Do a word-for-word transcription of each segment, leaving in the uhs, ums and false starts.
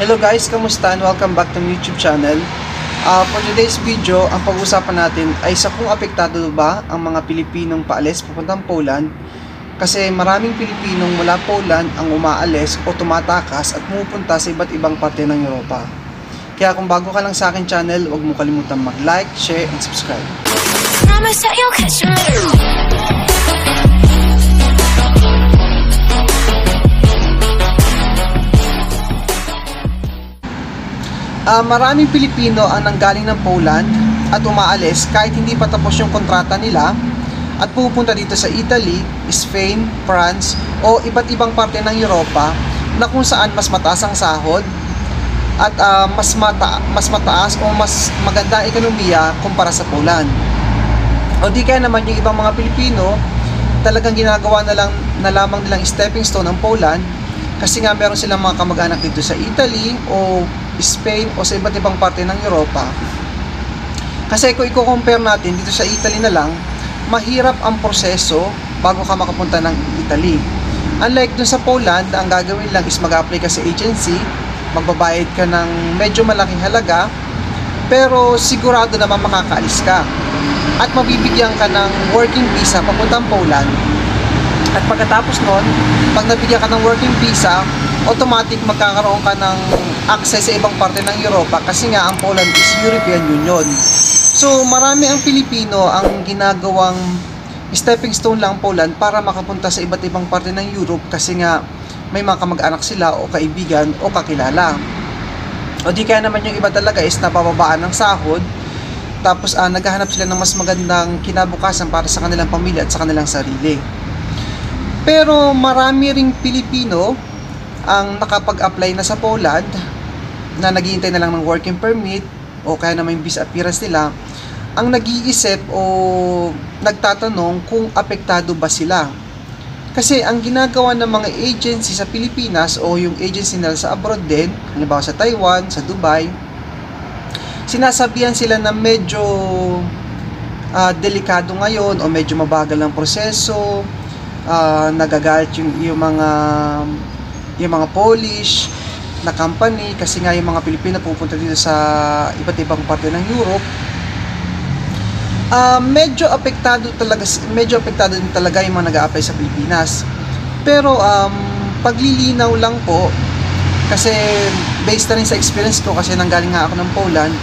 Hello guys, kamusta? And welcome back to my YouTube channel. Uh, for today's video, ang pag-uusapan natin ay sa kung apektado ba ang mga Pilipinong paalis papuntang Poland. Kasi maraming Pilipinong mula Poland ang umaalis o tumatakas at pumupunta sa iba't ibang parte ng Europa. Kaya kung bago ka lang sa akin channel, huwag mo kalimutan mag-like, share, and subscribe. Uh, maraming Pilipino ang nanggaling ng Poland at umaalis kahit hindi pa tapos yung kontrata nila at pupunta dito sa Italy, Spain, France o iba't ibang parte ng Europa na kung saan mas mataas ang sahod at uh, mas, mata mas mataas o mas maganda ang ekonomiya kumpara sa Poland. O di kaya naman yung ibang mga Pilipino talagang ginagawa na lang na lamang nilang stepping stone ng Poland kasi nga meron silang mga kamag-anak dito sa Italy o Spain o sa iba't ibang parte ng Europa. Kasi kung i-compare natin dito sa Italy na lang, mahirap ang proseso bago ka makapunta ng Italy. Unlike dun sa Poland, ang gagawin lang is mag-apply ka sa agency, magbabayad ka ng medyo malaking halaga, pero sigurado naman makakaalis ka. At mabibigyan ka ng working visa papuntang Poland. At pagkatapos nun, pag nabigyan ka ng working visa, automatic magkakaroon ka ng access sa ibang parte ng Europa kasi nga ang Poland is European Union. So marami ang Pilipino ang ginagawang stepping stone lang Poland para makapunta sa iba't ibang parte ng Europe kasi nga may mga kamag-anak sila o kaibigan o kakilala. O di kaya naman yung iba talaga is nabababaan ng sahod tapos uh, naghahanap sila ng mas magandang kinabukasan para sa kanilang pamilya at sa kanilang sarili. Pero marami ring Pilipino ang nakapag-apply na sa Poland na naghihintay na lang ng working permit o kaya naman yung visa appearance nila ang nag-iisip o nagtatanong kung apektado ba sila. Kasi ang ginagawa ng mga agency sa Pilipinas o yung agency nila sa abroad din, halimbawa sa Taiwan, sa Dubai, sinasabihan sila na medyo uh, delikado ngayon o medyo mabagal ang proseso, uh, nagagalit yung, yung mga yung mga Polish na company kasi nga yung mga Pilipino pupunta dito sa iba't ibang parte ng Europe. Uh, medyo apektado talaga medyo apektado din talaga yung mga nag-a-apply sa Pilipinas. Pero um, paglilinaw lang po kasi based na rin sa experience ko kasi nanggaling nga ako ng Poland,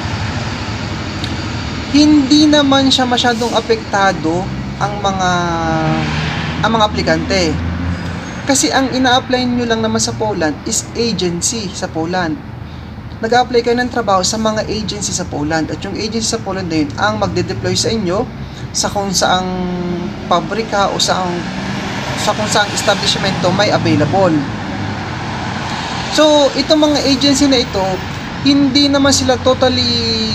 hindi naman siya masyadong apektado ang mga ang mga aplikante. Kasi ang ina-apply nyo lang naman sa Poland is agency sa Poland. Nag-a-apply kayo ng trabaho sa mga agency sa Poland. At yung agency sa Poland na yun ang magde-deploy sa inyo sa kung saang pabrika o saang, sa kung saang establishmento may available. So, itong mga agency na ito, hindi naman sila totally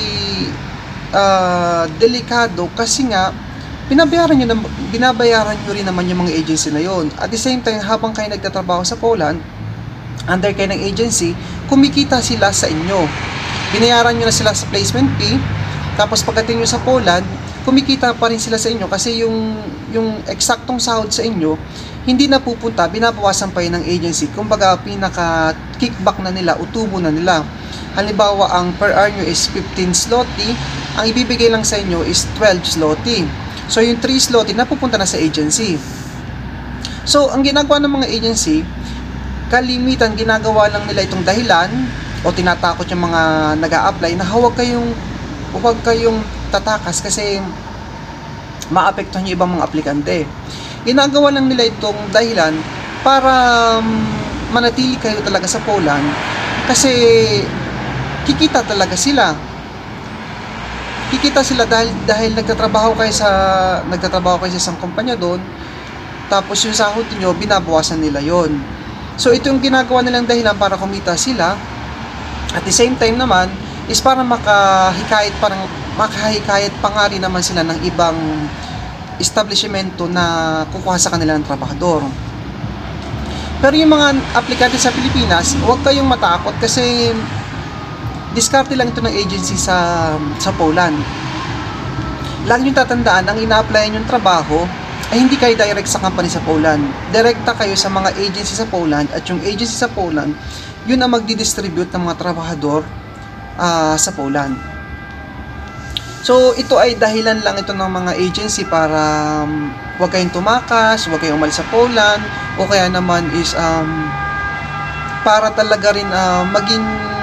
uh, delikado kasi nga binabayaran nyo, na, binabayaran nyo rin naman yung mga agency na yon. At the same time, habang kayo nagtatrabaho sa Poland, under kayo ng agency, kumikita sila sa inyo. Binayaran nyo na sila sa placement fee, tapos pagdating nyo sa Poland, kumikita pa rin sila sa inyo kasi yung, yung eksaktong sahod sa inyo, hindi na pupunta, binabawasan pa yun ng agency. Kumbaga, pinaka-kickback na nila, utubo na nila. Halimbawa, ang per hour nyo is fifteen zloty, ang ibibigay lang sa inyo is twelve zloty. So, yung three zloty napupunta na sa agency. So, ang ginagawa ng mga agency, kalimitan ginagawa lang nila itong dahilan o tinatakot yung mga nag-a-apply na huwag kayong, huwag kayong tatakas kasi maapektuhan yung ibang mga aplikante. Ginagawa lang nila itong dahilan para um, manatili kayo talaga sa Poland kasi kikita talaga sila. Kikita sila dahil dahil nagtatrabaho kayo sa nagtatrabaho kayo sa isang kumpanya doon. Tapos yung sahod niyo binabawasan nila yon. So ito yung ginagawa nilang dahilan para kumita sila. At the same time naman is para makahikayat parang makahikayat pa nga rin naman sila ng ibang establishmento na kukuha sa kanila ng trabahador. Pero yung mga aplikante sa Pilipinas, huwag kayong matakot kasi diskarte lang ito ng agency sa sa Poland. Lagi nyo tatandaan, ang ina-applyan yung trabaho ay hindi kayo direct sa company sa Poland. Direkta kayo sa mga agency sa Poland, at yung agency sa Poland, yun ang magdi-distribute ng mga trabahador uh, sa Poland. So, ito ay dahilan lang ito ng mga agency para um, huwag kayong tumakas, huwag kayong umalis sa Poland, o kaya naman is um, para talaga rin uh, maging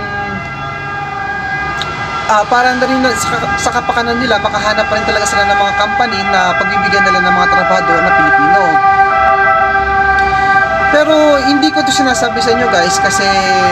Uh, para na rin sa, sa kapakanan nila, makahanap pa rin talaga sila ng mga company na pagbibigyan nila ng mga trabahador na Pilipino. Pero hindi ko ito sinasabi sa inyo guys kasi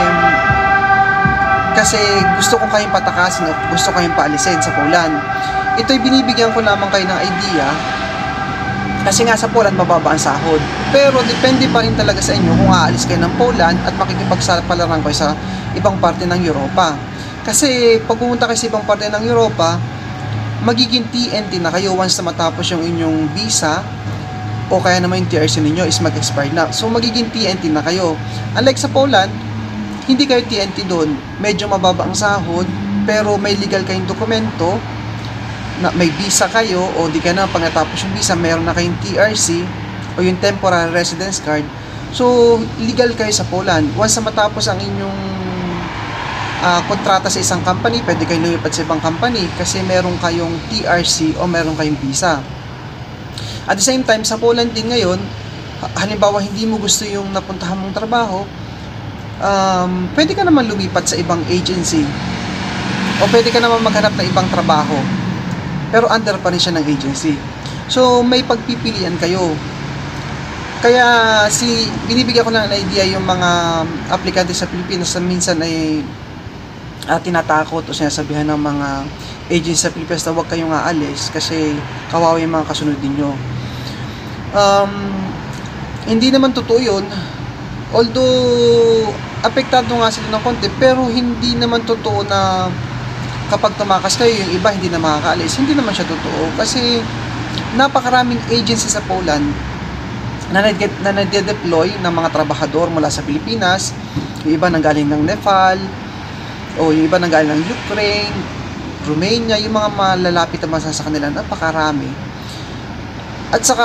kasi gusto kong kayong patakasin o gusto kayong paalisin sa Poland. Ito'y binibigyan ko lamang kayo ng idea kasi nga sa Poland mababa ang sahod. Pero depende pa rin talaga sa inyo kung aalis kayo ng Poland at makikipagsapalaran kayo sa ibang parte ng Europa. Kasi pag pumunta kayo sa ibang parte ng Europa, magiging T N T na kayo once na matapos yung inyong visa o kaya naman yung T R C ninyo is mag-expire na. So magiging T N T na kayo. Unlike sa Poland, hindi kayo T N T doon. Medyo mababa ang sahod pero may legal kayong dokumento na may visa kayo o di ka na pag natapos yung visa, meron na kayong T R C o yung temporary residence card. So legal kayo sa Poland. Once na matapos ang inyong Uh, kontrata sa isang company, pwede kayo lumipat sa ibang company kasi meron kayong T R C o meron kayong visa. At the same time, sa Poland din ngayon, halimbawa hindi mo gusto yung napuntahan mong trabaho, um, pwede ka naman lumipat sa ibang agency o pwede ka naman maghanap ng ibang trabaho pero under pa rin siya ng agency. So may pagpipilian kayo. Kaya si binibigyan ko lang ng idea yung mga aplikante sa Pilipinas na minsan ay Uh, tinatakot o sinasabihan ng mga agency sa Pilipinas na huwag kayong aalis kasi kawawa yung mga kasunod ninyo. Um, hindi naman totoo yun. Although, apektado nga sila ng konti, pero hindi naman totoo na kapag tumakas kayo, yung iba hindi na makakaalis. Hindi naman siya totoo. Kasi, napakaraming agency sa Poland na nade-deploy ng mga trabahador mula sa Pilipinas. Yung iba nanggaling ng Nepal, o yung iba nanggaling ng Ukraine, Romania, yung mga malalapit na bansa sa kanila, napakarami. At saka,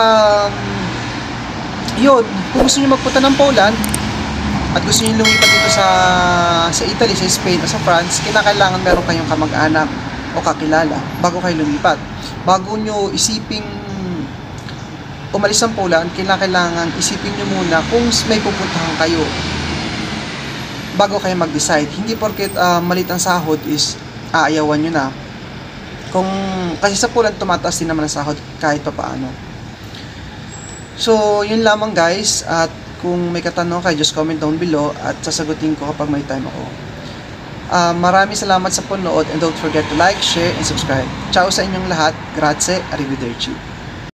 yun, kung gusto nyo magpunta ng Poland, at gusto nyo lumipat dito sa, sa Italy, sa Spain, o sa France, kinakailangan meron kayong kamag-anak o kakilala bago kayo lumipat. Bago nyo isiping umalis ng Poland, kinakailangan isipin nyo muna kung may pupuntahan kayo bago kayo mag-decide. Hindi porket uh, malit ang sahod is aayawan nyo na. Kung, kasi sa Poland tumataas din naman ang sahod kahit pa paano. So, yun lamang guys. At kung may katanong kayo, just comment down below at sasagutin ko kapag may time ako. Uh, maraming salamat sa panonood and don't forget to like, share, and subscribe. Ciao sa inyong lahat. Grazie, arrivederci.